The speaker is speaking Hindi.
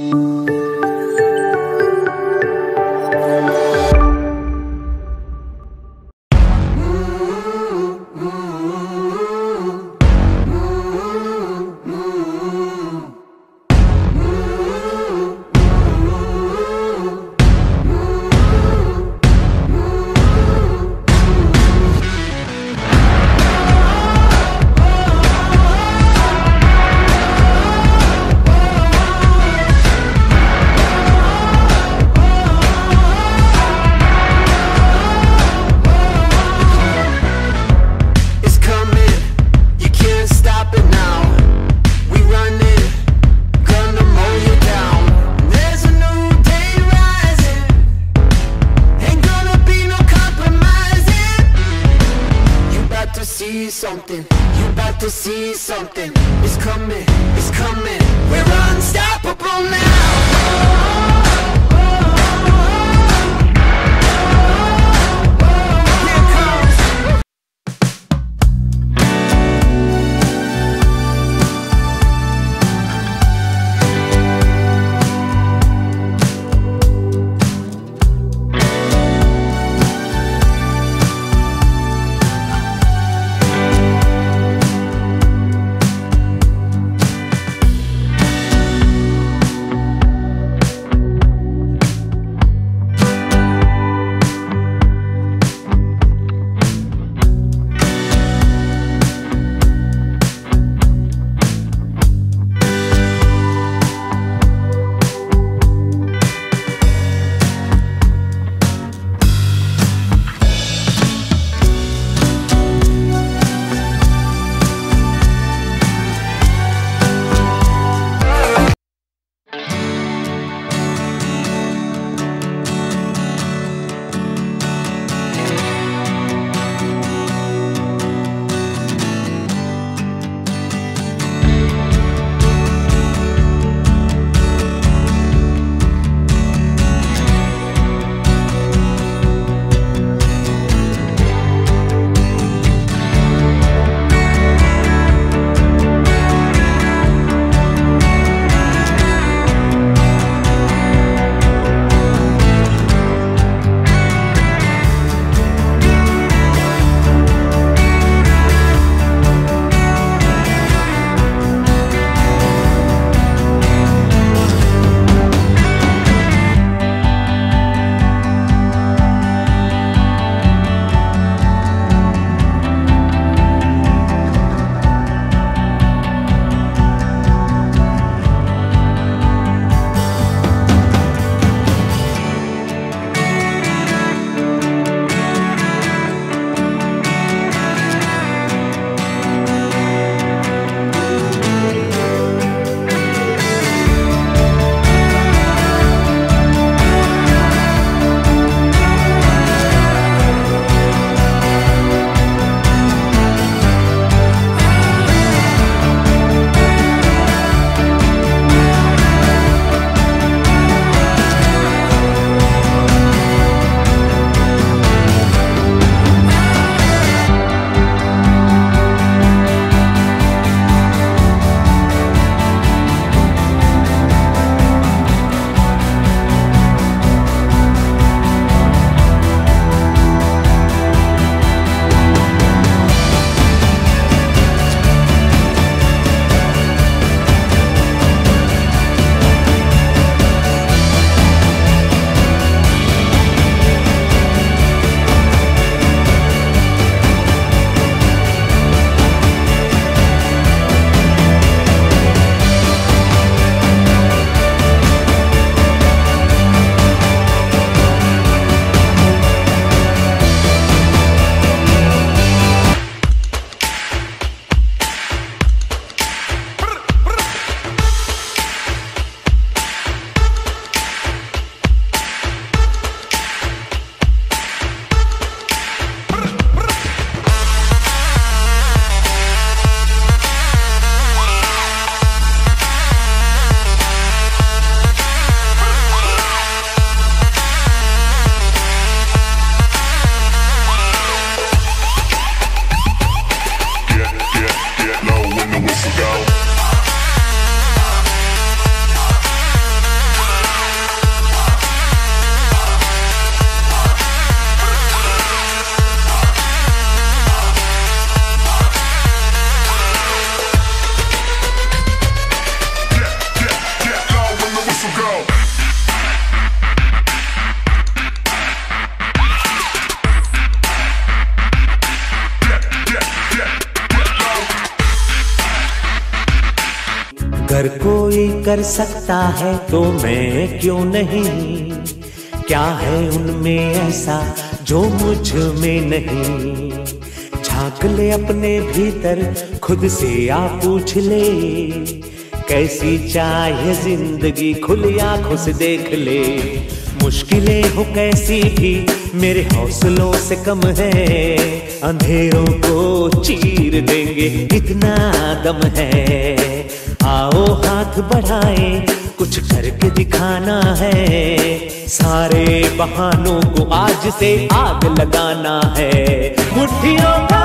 Something, you about to see something. It's coming, it's coming. We're unstoppable now. अगर कोई कर सकता है तो मैं क्यों नहीं, क्या है उनमें ऐसा जो मुझ में नहीं। झांक ले अपने भीतर, खुद से आ पूछ ले, कैसी चाहे जिंदगी खुली आंखों से देख ले। मुश्किलें हो कैसी भी मेरे हौसलों से कम है, अंधेरों को चीर देंगे इतना दम है। आओ हाथ बढ़ाए, कुछ करके दिखाना है, सारे बहानों को आज से आग लगाना है। मुट्ठियों